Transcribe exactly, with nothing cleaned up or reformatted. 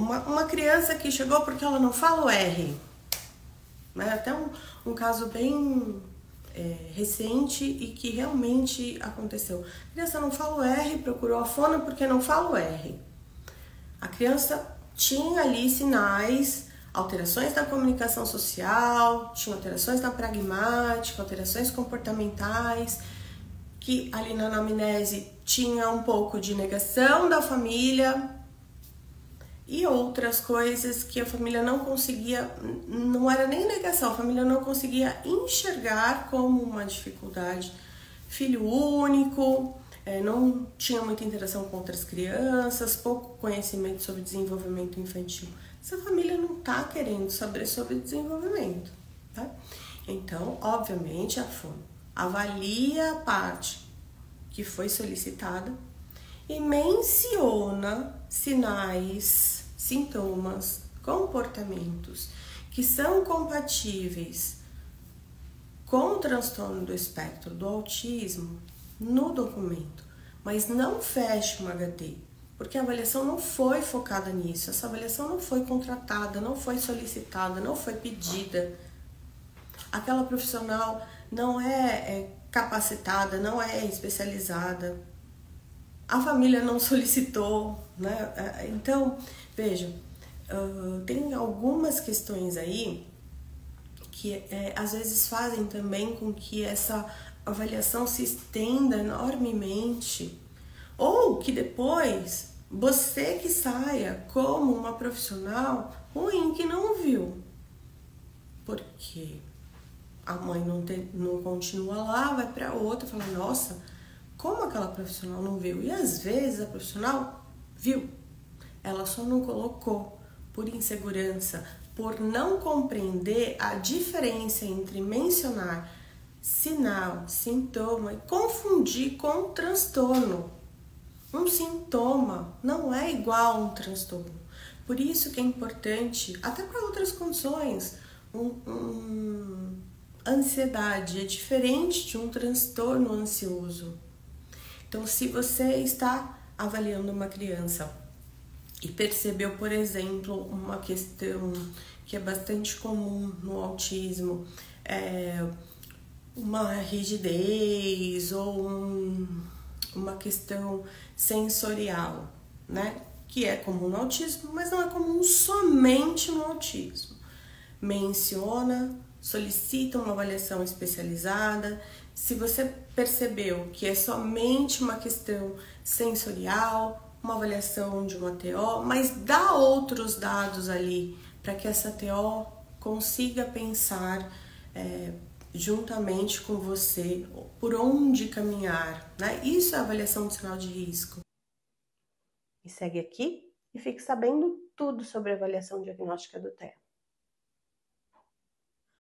uma, uma criança que chegou porque ela não fala o R, né? Até um, um caso bem é, recente e que realmente aconteceu. A criança não fala o R, procurou a fono porque não fala o R. A criança tinha ali sinais, alterações na comunicação social, tinha alterações na pragmática, alterações comportamentais, que ali na anamnese tinha um pouco de negação da família e outras coisas que a família não conseguia, não era nem negação, a família não conseguia enxergar como uma dificuldade. Filho único, não tinha muita interação com outras crianças, pouco conhecimento sobre desenvolvimento infantil. Essa família não está querendo saber sobre desenvolvimento, tá? Então, obviamente, a fono avalia a parte que foi solicitada e menciona sinais, sintomas, comportamentos que são compatíveis com o transtorno do espectro do autismo no documento, mas não fecha um H D, porque a avaliação não foi focada nisso, essa avaliação não foi contratada, não foi solicitada, não foi pedida. Aquela profissional não é, é capacitada, não é especializada, a família não solicitou, né? Então, veja, uh, tem algumas questões aí que é, às vezes fazem também com que essa avaliação se estenda enormemente, ou que depois você que saia como uma profissional ruim que não viu, porque a mãe não, tem, não continua lá, vai para outra, fala, nossa, como aquela profissional não viu? E às vezes a profissional viu, ela só não colocou por insegurança, por não compreender a diferença entre mencionar sinal, sintoma e confundir com transtorno. Um sintoma não é igual a um transtorno. Por isso que é importante, até para outras condições, um, um, ansiedade é diferente de um transtorno ansioso. Então, se você está avaliando uma criança e percebeu, por exemplo, uma questão que é bastante comum no autismo, é uma rigidez ou um, uma questão sensorial, né? Que é comum no autismo, mas não é comum somente no autismo. Menciona, solicita uma avaliação especializada. Se você percebeu que é somente uma questão sensorial, uma avaliação de uma T O, mas dá outros dados ali para que essa T O consiga pensar é, juntamente com você por onde caminhar, né? Isso é avaliação de sinal de risco. E segue aqui e fique sabendo tudo sobre a avaliação diagnóstica do T E A.